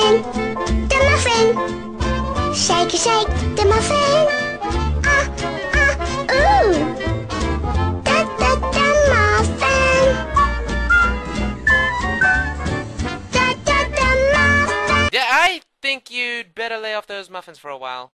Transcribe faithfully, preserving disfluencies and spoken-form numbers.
muffin, the muffin. Shake, shake, the muffin. Ah, ah, ooh. Da, da, da, muffin. Da, da, da, muffin. Yeah, I think you'd better lay off those muffins for a while.